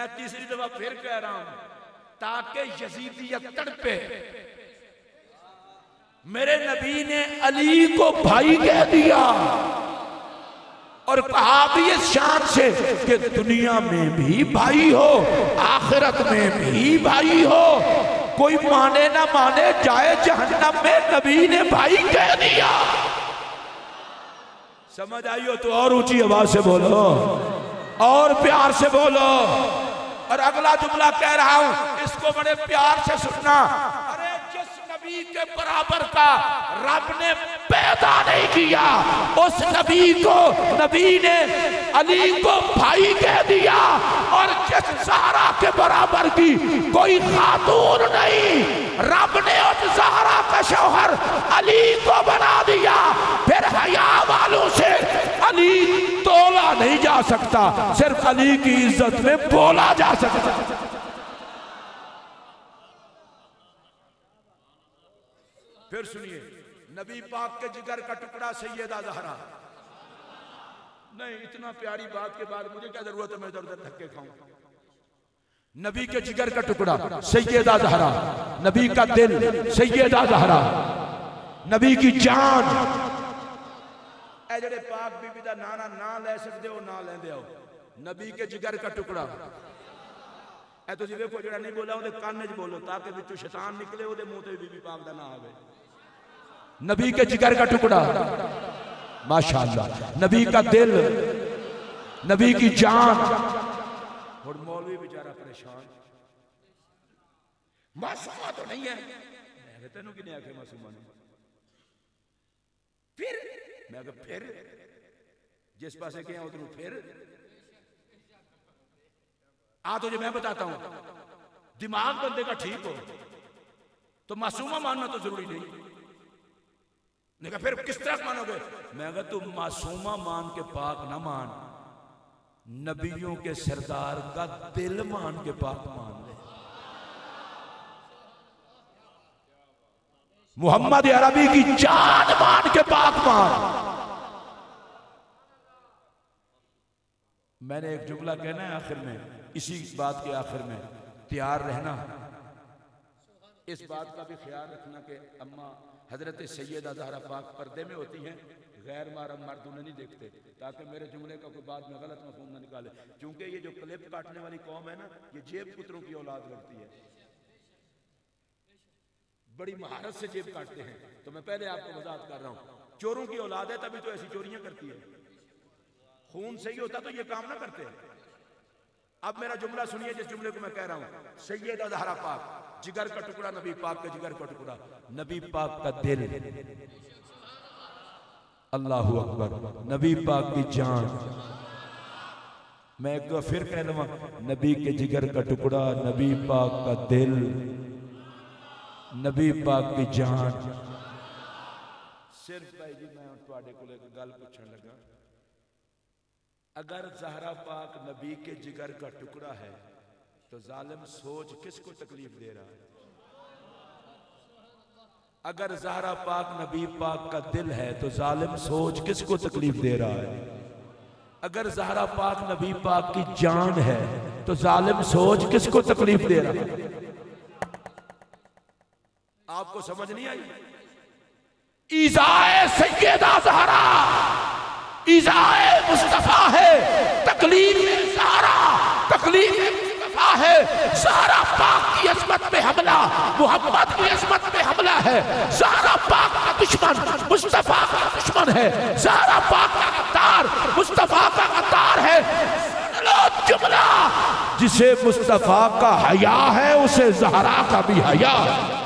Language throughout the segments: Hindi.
तीसरी दफा फिर कह रहा हूं ताकि यजीदियत तड़पे। मेरे नबी ने अली को भाई कह दिया और कहा भी इस शान से कि दुनिया में भी भाई हो, आखिरत में भी भाई हो, कोई माने ना माने जाए जहन्नम में, नबी ने भाई कह दिया। समझ आई हो तो और ऊंची आवाज से बोलो और प्यार से बोलो। और अगला जुमला कह रहा हूं, इसको बड़े प्यार से सुनना। अरे जिस नबी के बराबर का रब ने पैदा नहीं किया, उस नबी को नबी ने अली को भाई कह दिया। और जिस ज़हरा के बराबर की कोई खातून नहीं, रब ने उस ज़हरा का शौहर अली को बना दिया। फिर हया वालों से अली तोला नहीं जा सकता, सिर्फ अली की इज्जत में बोला जा सकता। फिर सुनिए, नबी पाक के जिगर का टुकड़ा सैयदा ज़हरा। नहीं, इतना प्यारी बात के बाद मुझे क्या जरूरत है मैं इधर उधर धक्के खाऊं। नबी के जिगर का टुकड़ा सैयदा ज़हरा, नबी का दिल सैयदा ज़हरा, नबी की जान। ए जेड़े पाक बीबी दा नाना ना ले सकते हो ना लेंदे आओ, नबी के जिगर का टुकड़ा। ए तुसीं वेखो जेड़ा नहीं बोला ओदे कान च बोलो ताकि विचों शैतान निकले, ओदे मुंह ते बीबी पाक दा ना आवे। नबी के जिगर का टुकड़ा, माशाअल्लाह, नबी का दिल, नबी की जान। और मौलवी बेचारा परेशान, मासूमा तो नहीं है। मैं तेनू किने आखे मासूमा नहीं? फिर मैं फिर जिस पासे गया उधर फिर आ तुझे मैं बताता हूं, दिमाग बंदे का ठीक हो तो मासूमा मानना तो जरूरी नहीं। नहीं कहा फिर किस तरह मानोगे? मैं कहा तू मासूमा मान के पाक ना मान, नबियों के सरदार का दिल मान के पाक मान ले। मोहम्मद अरबी की जान मान के पाक मान। मैंने एक जुमला कहना है आखिर में, इसी बात के आखिर में तैयार रहना, इस बात का भी ख्याल रखना कि अम्मा हजरत सैयदा ज़हरा पाक पर्दे में होती हैं, गैर महरम मर्द उन्हें नहीं देखते, ताकि मेरे जुमले का कोई बाद में गलत मफहूम न निकाले। क्योंकि ये जो क्लिप काटने वाली कौम है ना, ये जेब पुत्रों की औलाद लगती है, बड़ी महारत से जेब काटते हैं। तो मैं पहले आपको वजाहत कर रहा हूं, चोरों की औलाद है तभी तो ऐसी चोरियां करती है। खून सही होता तो ये काम ना करते। अब मेरा जुमला सुनिए, जिस जुमले को मैं कह रहा हूं, सैयदा ज़हरा पाक जिगर का टुकड़ा, नबी पाक का जिगर का टुकड़ा, नबी पाक का दिल, अल्लाहू अकबर, नबी पाक की जान। मैं एक बार फिर कह दूंगा, नबी के जिगर का टुकड़ा, नबी पाक का दिल, नबी पाक की जान। सिर्फ भाई जी मैं तुहाडे कोल एक गल पूछण लगा, अगर ज़हरा पाक नबी के जिगर का टुकड़ा है तो जालिम सोच किसको तकलीफ दे रहा है? अगर ज़हरा पाक नबी पाक का दिल है तो जालिम सोच किसको तकलीफ दे रहा है? अगर ज़हरा पाक नबी पाक की जान है तो जालिम सोच किसको तकलीफ दे रहा है? आपको समझ नहीं आई? इज़ाए सैयदा ज़हरा इज़ाए मुस्तफा है, तकलीफ ज़हरा तकलीफ मुस्तफा है। ज़हरा पाक की अज़मत पे हमला मोहम्मद की अज़मत पे हमला है। ज़हरा पाक का दुश्मन मुस्तफा का दुश्मन है। ज़हरा पाक का गद्दार मुस्तफा का गद्दार है। सुन लो जुमला, जिसे मुस्तफा का हया है उसे ज़हरा का भी हया।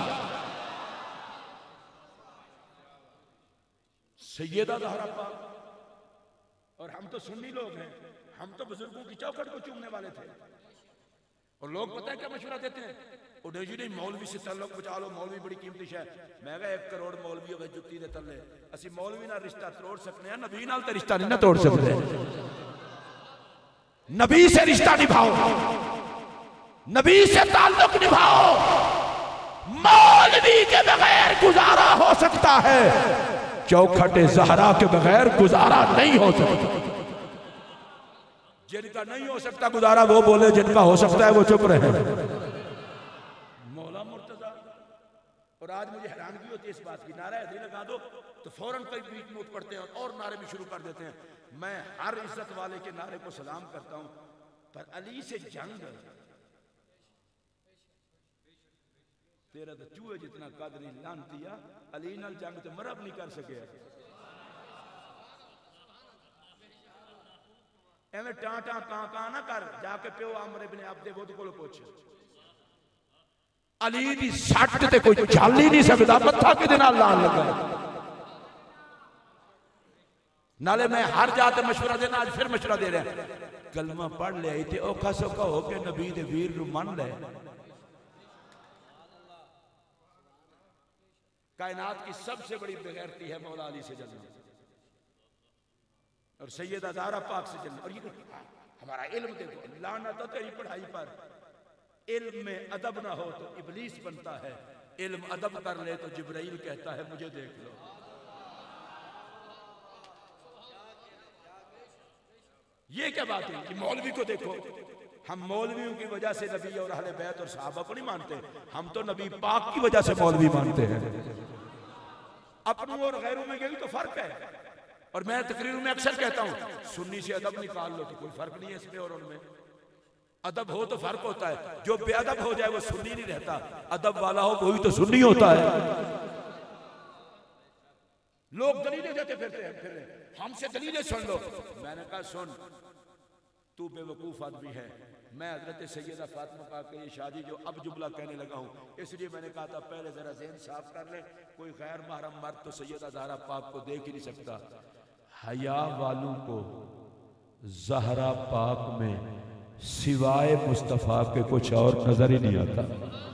सैयदा ज़हरा पाक। और हम तो सुन्नी लोग हैं, हम तो बुजुर्गों की चौखट को चूमने वाले थे। और लोग पता है क्या मशवरा देते हैं? उड़े जी नहीं मौलवी से तल्लुक बचा लो, मौलवी बड़ी कीमती है। मैं कहा 1 करोड़ मौलवी हो जुत्ती दे तले, असि मौलवी नाल रिश्ता तोड़ सकते हैं, नबी नाल तो रिश्ता नहीं ना तोड़ सकते। नबी से रिश्ता निभाओ, नबी से ताल्लुक निभाओ। मौलवी के बगैर गुजारा हो सकता है, चौखट ज़हरा के बगैर गुजारा नहीं हो सकता। जिनका नहीं हो सकता गुजारा वो बोले, जिनका हो सकता है वो चुप रहे। मौला मुर्तजा। और आज मुझे हैरानगी होती है इस बात की, नारा हैदरी लगा दो तो फौरन कई बीच में उठ पड़ते हैं और नारे भी शुरू कर देते हैं। मैं हर इज्जत वाले के नारे को सलाम करता हूं, पर अली से जंग तेरा तो चूहे जितना कदरी लानतिया, अली नाल जंग तो मरब नहीं कर सके। एवं टां कां ना कर, जाके प्यो आमर इब्ने अब्दे बुद कोल पुछ। अली दी सट ते कोई चल ही नहीं सकता, मत्था किदे नाल लान लगा। नाले मैं हर जात मशवरा देना, आज फिर मशवरा दे रहा, कलमा पढ़ लिया इतने औखा सौखा हो के नबी दे वीर नूं मन ले। कायनात की सबसे बड़ी बेगैरती है मौला अली से जलना और सैयदा ज़हरा पाक से जलना। और ये हमारा इल्म देखो, लानत है तेरी पढ़ाई पर। इल्म में अदब ना हो तो इबलीस बनता है, इल्म अदब कर ले तो जिब्राइल कहता है मुझे देख लो। ये क्या बात है कि मौलवी को देखो। हम मौलवियों की वजह से नबी और अहले बैत और सहाबा को नहीं मानते, हम तो नबी पाक की वजह से मौलवी मानते हैं। अपनों और गैरों में यही तो फर्क है। और मैं तकरीरों में अक्सर कहता हूं, सुन्नी से अदब निकाल लो तो कोई फर्क नहीं है इसमें और उनमें। अदब हो तो फर्क होता है, जो बेअदब हो जाए वो सुन्नी नहीं रहता, अदब वाला हो वही तो सुन्नी होता है। लोग दलीलें देते फिरते हैं, फिर हमसे दलीलें सुन लो। मैंने कहा सुन, तू बेवकूफ आदमी है। मैं हजरत सैयदा फातिमा पाक की ये शादी जो अब जुमला कहने लगा हूं, इसलिए मैंने कहा था पहले जरा ज़हन साफ कर ले। कोई गैर महरम मर्द तो सैयदा ज़हरा पाक को देख ही नहीं सकता। हया वालों को ज़हरा पाक में सिवाय मुस्तफ़ा के कुछ और नजर ही नहीं आता।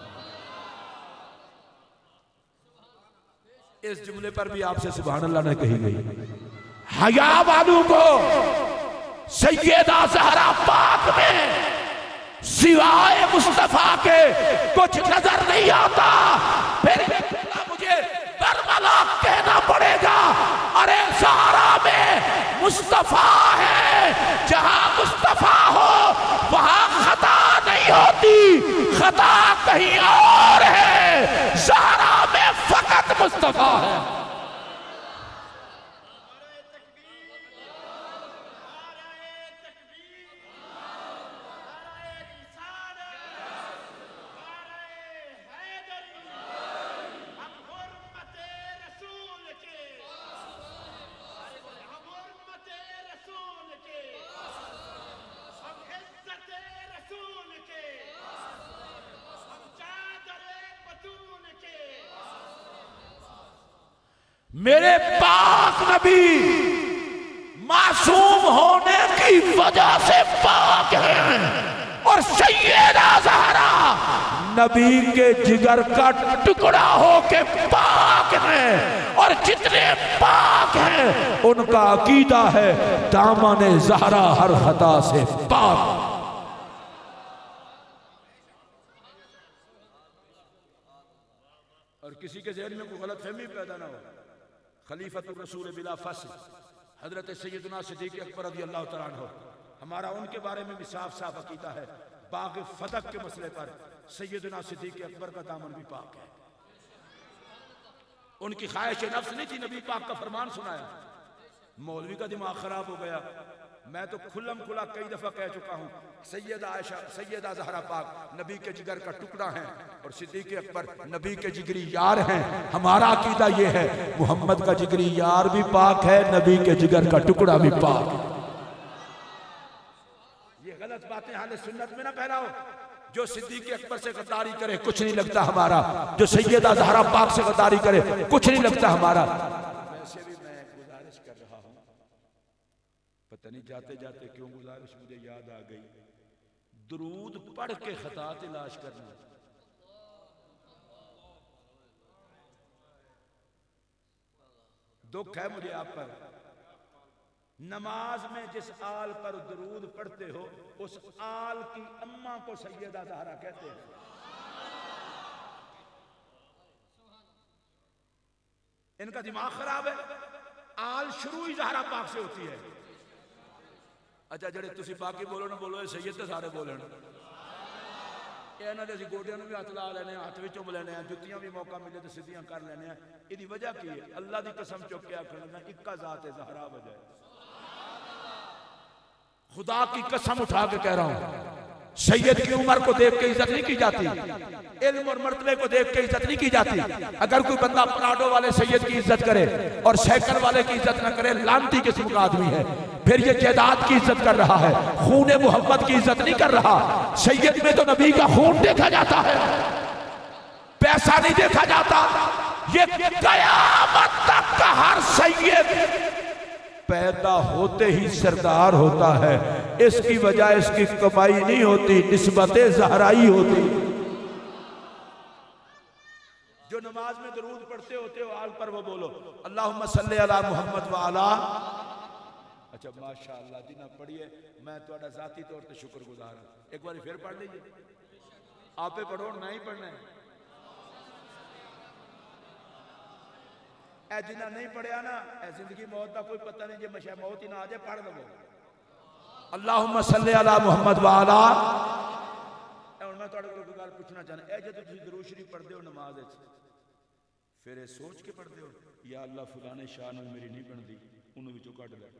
इस जुमले पर भी आपसे सुभान अल्लाह ने कही गई, हया वालों को सैयदा ज़हरा पाक में सिवाय मुस्तफ़ा के कुछ नजर नहीं आता। फिर मुझे बरमला कहना पड़ेगा, अरे ज़हरा में मुस्तफ़ा है, जहां मुस्तफ़ा हो वहां खता नहीं होती, खता कहीं और है। ज़हरा में फकत मुस्तफ़ा है। मेरे पाक नबी मासूम होने की वजह से पाक हैं और सैयदा ज़हरा नबी के जिगर का टुकड़ा होके पाक हैं। और जितने पाक हैं उनका अकीदा है दामन ज़हरा हर खता से पाक। और किसी के ज़हन में कोई गलतफहमी पैदा ना हो, खलीफतुर रसूल बिला फस्ल हजरत सैयदना सिद्दीक़ अकबर रज़ी अल्लाह तआला अन्हु, हमारा उनके बारे में भी साफ साफ अकीदा है। बाग फतक के मसले पर सैयदना सिद्दीक़ अकबर का दामन भी पाक है। उनकी ख्वाहिश नफ्स नहीं थी, नबी पाक का फरमान सुनाया। मौलवी का दिमाग खराब हो गया। मैं तो खुल्लम खुला कई दफा कह चुका हूं, सैयदा आयशा सैयदा ज़हरा पाक नबी के जिगर का टुकड़ा है और सिद्दीक़ अकबर नबी के जिगरी यार हैं। हमारा अकीदा यह है मोहम्मद का जिगरी यार भी पाक है, नबी के जिगर का टुकड़ा भी पाक है। ये गलत बातें हाले सुन्नत में ना फैलाओ। जो सिद्दीक़ अकबर से गद्दारी करे कुछ नहीं लगता हमारा, जो सैयदा ज़हरा पाक से गद्दारी करे कुछ नहीं लगता हमारा। वैसे भी मैं गुजारिश कर रहा हूं, पता नहीं जाते जाते क्यों गुजारिश मुझे याद आ गई, दुरूद पढ़ के खता तलाश करना। दुख है मुझे आप पर, नमाज में जिस आल पर दुरूद पढ़ते हो उस आल की अम्मा को सैयदा ज़हरा कहते हैं। इनका दिमाग खराब है। आल शुरू ही ज़हरा पाक से होती है। अच्छा जेडे तुसी बाकी बोलो ना बोलो सैयद तो सारे बोलन इन्होंने असीं गोडियां नूं भी हथ ला लैने हाथ भी चुम लैने जुत्तियां भी मौका मिले तो सीधियां कर लैने इहदी वजह की है अल्लाह की कसम चुक के आखण लगा इक्का जात है ज़हरा वजह खुदा की कसम उठा के कह रहा हूं सैयद की उम्र को देख के इज्जत नहीं की जाती इल्म और मर्तबे को देख के इज्जत नहीं की जाती अगर कोई बंदा पराडो वाले सैयद की इज्जत करे और साइकिल वाले की इज्जत न करे लानती किस्म का आदमी है फिर ये जायदाद की इज्जत कर रहा है खून मोहब्बत की इज्जत नहीं कर रहा सैयद में तो नबी का खून देखा जाता है पैसा नहीं देखा जाता ये कयामत तक का हर सैयद पैदा होते ही सरदार होता है इसकी वजह इसकी कमाई नहीं होती निस्बते ज़हराई होती जो नमाज में दरूद पढ़ते होते हो आल पर वो बोलो अल्लाहुम्मा सल्ली अला मुहम्मद व अला अच्छा माशाअल्लाह जिन्हें पढ़िए मैं थोड़ा जाती तौर पर शुक्रगुजार हूं एक बार फिर पढ़ लीजिए आप पढ़ो ना ही पढ़ना है जिन्हें नहीं पढ़िया ना जिंदगी मौत का कोई पता नहीं जो मशा मौत ही ना आ जाए पढ़ लो अल्लाहुम्मा सल्ली अला मुहम्मद व अला मैं तुहाडे कोल कोई गल पूछना चाहना जो तुसीं दरूद शरीफ पढ़दे हो नमाज विच फिर ये सोच के पढ़दे हो या अल्लाह फलाने शाह नाल मेरी नहीं बनदी उन्होंने विचों कढ लै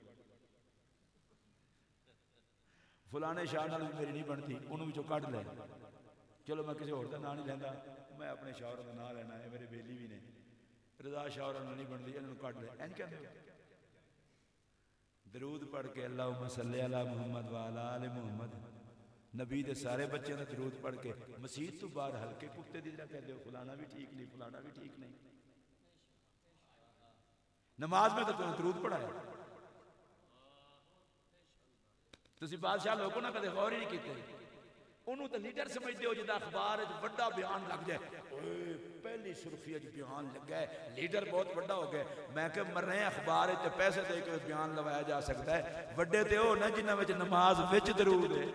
फलाने शाह नाल मेरी नहीं बनती उन्होंने विचों कढ लै चलो मैं किसी होर दा नाम नहीं लैंदा मैं अपने शाह का नाम लेना है मेरे बेली भी ने रजा शाह नहीं बनती इन्होंने कढ लै इंज कहंदे दरूद पढ़ के अल्लाहुम्मा सल्ली अला मुहम्मद व अला आले मुहम्मद नबी दे सारे बच्चों का दरूद पढ़ के मसीत तो बाहर हल्के कुत्ते की तरह कहते हो फलाना भी ठीक नहीं फलाना भी ठीक नहीं नमाज में तो तुमने दरूद पढ़ाया तुसी बादशाह लोगों ने कदे गौर ही नहीं कीते उन्होंने तो लीडर समझते हो जिदा अखबार बड़ा बयान लग जाए पहली सुर्खी बयान लगा है लीडर बहुत बड़ा हो गया मैं क्या मर रहे अखबार पैसे दे के बयान लवाया जा सकता है वड्डे ते हो ना जिन्होंने नमाज विच दरूद है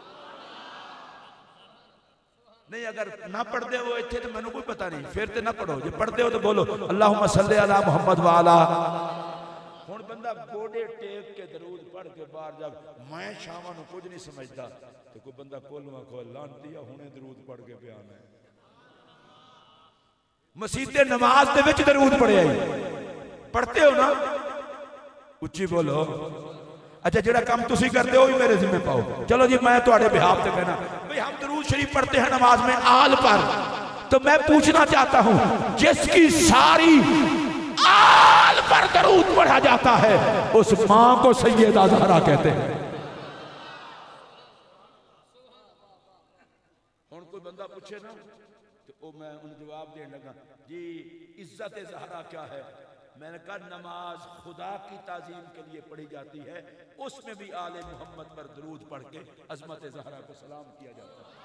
नहीं अगर ना पढ़ते हो इतने तो मैंने कोई पता नहीं फिर तो ना पढ़ो जो पढ़ते हो तो बोलो अल्लाहुम्मा सल्ली अला मुहम्मद व अला हुण बंदा गोडे टेक के दरूद पढ़ के बाहर जा मैं शामां नूं कुछ नहीं समझदा तो कोई बंदा कोलवा खोल लानती है हुणे दरूद पढ़ के बयान है मसीते नमाज दे विच दरूद पढ़िया पढ़ते हो ना उच्ची बोलो अच्छा जेड़ा काम तुसी करते हो भी मेरे जिम्मे पाओ चलो जी मैं तुम्हारे बिहाफ पे कहना भाई हम दरूद शरीफ पढ़ते हैं नमाज में आल पर तो मैं पूछना चाहता हूं जिसकी सारी आल पर दरूद पढ़ा जाता है उस मां को सैयदा ज़हरा कहते हैं हुण कोई बंदा पूछे ना तो वो मैं उन जवाब देने लगा जी इज्जत ज़हरा क्या है मैंने कहा नमाज खुदा की ताजीम के लिए पढ़ी जाती है उसमें भी आले मोहम्मद पर दरूद पढ़ के अजमत ज़हरा को सलाम किया जाता है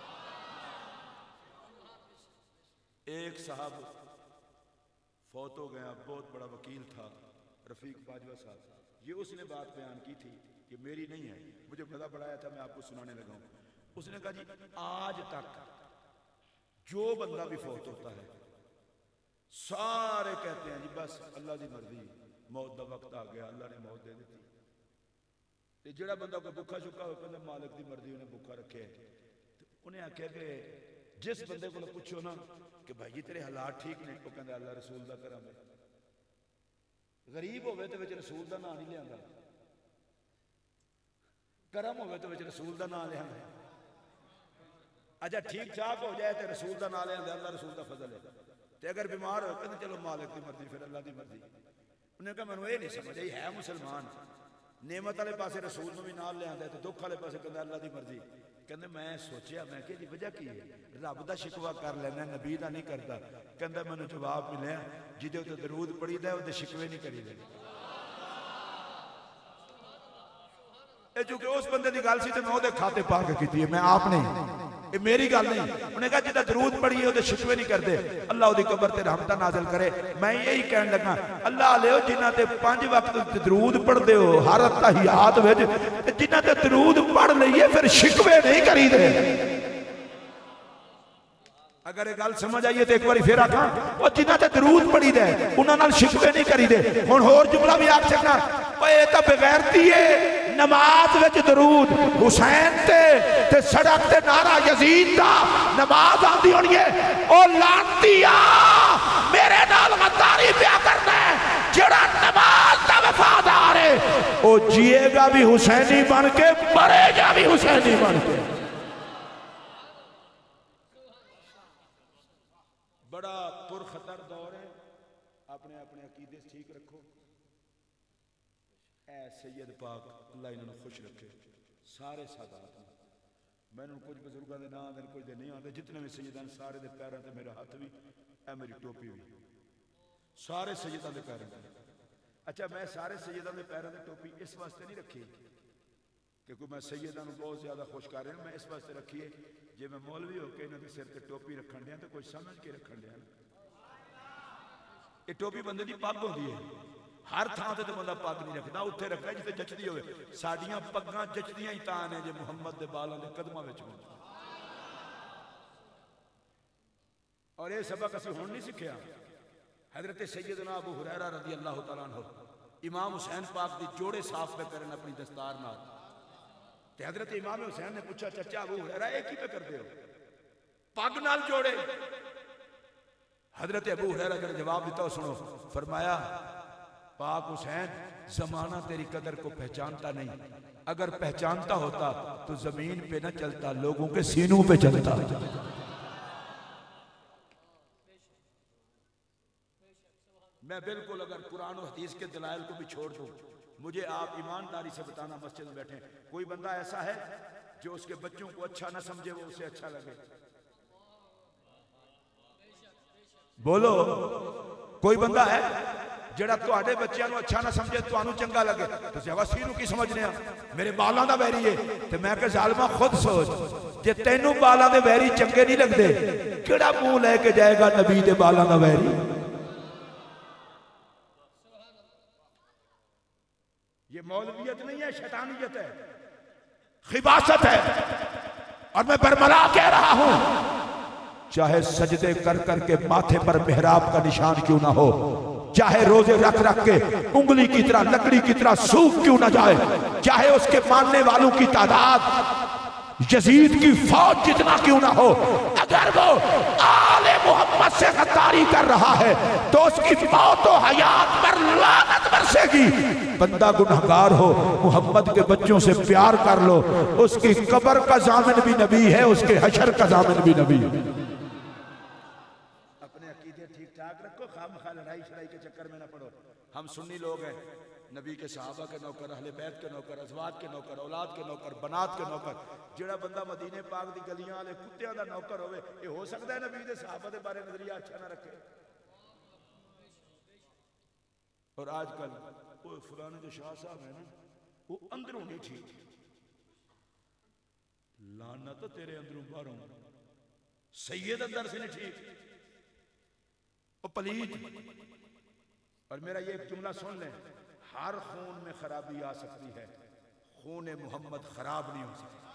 एक साहब फौत हो गया बहुत बड़ा वकील था रफीक बाजवा साहब ये उसने बात बयान की थी कि मेरी नहीं है मुझे मजा बढ़ाया था मैं आपको सुनाने लगा हूं उसने कहा जी आज तक जो बंदा भी फौत होता है सारे कहते हैं जी बस अल्लाह की मर्जी मौत का वक्त आ गया अल्लाह ने मौत दे दी जो बंदा कोई भुखा शुखा हो कहते मालिक की मर्जी उन्हें भुखा रखे उन्हें आख्या कि जिस बंदे को पूछो ना कि भाई जी तेरे हालात ठीक ने वो कहता अल्लाह रसूल का करम है गरीब होवे तो रसूल का नाम नहीं लिया करम होवे तो रसूल का नाम लिया अच्छा ठीक ठाक हो जाए तो रसूल का नाम लिया अल्लाह रसूल का फजल है ते अगर बीमार हो कहते चलो मालिक की मर्जी फिर अल्लाह की मर्जी उन्हें कहा मैंने ये नहीं समझ आई है मुसलमान नेमत वाले पासे रसूल में भी नाल लिया तो दुख वाले पासे कहता अल्लाह की मर्जी कहते मैं सोचा मैं कि जी वजह की है रब का शिकवा कर लेना नबी का नहीं करता कहता मैंने जवाब मिले जिदे उत्ते दरूद पढ़ी दा उहदे शिकवे नहीं करी दे चूंकि उस बंदे की गल सी तो मैं उहदे खाते पा के की है मैं आप नहीं ये मेरी गल नहीं उन्हें कहा जिदा दरूद पढ़िए उहदे शिकवे नहीं करते अल्लाह उहदी कब्र ते रहमतां नाज़िल करे मैं यही कहन लगा अल्लाह लियो जिन्हां ते 5 वक्त दरूद पढ़दे हो हर तहियात विच जिन्हां ते दरूद पढ़ लईए फिर शिकवे नहीं करीदे अगर ये गल समझ आइए तो एक बार फिर आखा वो जिन्हां ते दरूद पढ़ी दे उन्हां नाल शिकवे नहीं करीदे हुण होर जुमला भी आख सकना ओए ये तां बेगैरती है नमाज विच दरूद हुसैन ते सड़क ते नारा यजीद दा नमाज आंदी होनी है। ओ लांतिया मेरे नाल गद्दारी पिया करना है, जेड़ा नमाज दा वफादार है ओ जिएगा भी हुसैनी बन के मरेगा भी हुसैनी बन के। बड़ा पुरखतर दौर है, अपने अपने अकीदे ठीक रखो। ऐ सैयद पाक अल्लाह इन्होंने खुश रखे, सारे सादात मैंने कुछ बुजुर्गों के नाम देने कुछ नहीं आते, जितने भी सैयदान सारे दे पैरों ते मेरा हाथ भी ऐ मेरी टोपी भी सारे सैयदां दे पैरों ते। अच्छा मैं सारे सैयदां दे पैरों ते टोपी इस वास्ते नहीं रखी क्योंकि मैं सैयदां नूं बहुत ज्यादा खुश कर रहा, मैं इस वास्ते रखी है जे मैं मौलवी होकर इन्होंने सिर ते टोपी रखन दिया तो कोई समझ के रखन दिया। ये टोपी बंदे की पग होती है, हर थां ते बंदा पग नहीं रखता, उत्थे रखना जिथे जचदी होवे। साडियां पग्गां जचदियां ही तां ने जे मुहम्मद दे बालां दे कदमां विच होण। और ये सबक असीं हुण नहीं सिक्ख्या। हजरत सैयदना अबू हुरैरा रज़ी अल्लाह तआला अन्हु इमाम हुसैन पाक दी जोड़े साफ पे करन अपनी दस्तार नाल, ते हजरत इमाम हुसैन ने पूछा चाचा अबू हुरैरा ये की पे करदे हो, पग नाल जोड़े। हजरत अबू हुरैरा ने जवाब दिता, सुनो, फरमाया पाक हुसैन जमाना तेरी कदर को पहचानता नहीं, अगर पहचानता होता तो जमीन पे न चलता, लोगों के सीनों पे चलता। मैं बिल्कुल अगर कुरान और हदीस के दलाइल को भी छोड़ दूं, मुझे आप ईमानदारी से बताना, मस्जिद में बैठे कोई बंदा ऐसा है जो उसके बच्चों को अच्छा ना समझे वो उसे अच्छा लगे? बोलो, कोई बंदा है जेड़ा तुहाडे बच्चों को अच्छा ना समझे, तुहानू चंगा लगे? तुसीं वसी नूं की समझने आ, मेरे बालां दा वैरी है। ते मैं कह जालमा खुद सोच, जे तैनू बालां दे वैरी चंगे नहीं लगदे, केड़ा मुंह लेके जाएगा नबी दे बालां दा वैरी? ये मौलवियत नहीं है, शैतानियत है, खिबासत है। और मैं बरमला कह रहा हूं, चाहे सजदे कर करके माथे पर मेहराब का निशान क्यों ना हो, चाहे रोजे रख रख के उंगली की तरह लकड़ी की तरह सूख क्यों ना जाए, चाहे उसके मानने वालों की तादाद यजीद की फौज जितना क्यों ना हो, अगर वो आले मोहम्मद से गद्दारी कर रहा है तो उसकी मौत और हयात पर लानत बरसेगी। बंदा गुनहगार हो, मोहम्मद के बच्चों से प्यार कर लो, उसकी कब्र का जामिन भी नबी है, उसके हशर का जामिन भी नबी है। अपने अकीदे ठीक ठाक रखो, खामखा लड़ाई शड़ाई के चक्कर में ना पड़ो। हम सुन्नी लोग हैं, नबी के सहाबा के नौकर, अहले बैत के नौकर, अज़वाज के नौकर, औलाद के नौकर, बनात के नौकर। जेड़ा बंदा मदीने पाक दी गलियां वाले कुत्तियां दा नौकर होवे, ये हो सकता है नबी दे सहाबा दे बारे नजरिया अच्छा ना रखे। और आजकल वो फलाने जो शाह साहब है ना, वो अंदरों नहीं ठीक, लाना तो तेरे अंदरों बाहरों, सैयद अंदर से नहीं ठीक, वो पलीद। और मेरा ये जुमला सुन लें, हर खून में खराबी आ सकती है, खून मोहम्मद खराब नहीं हो सकता।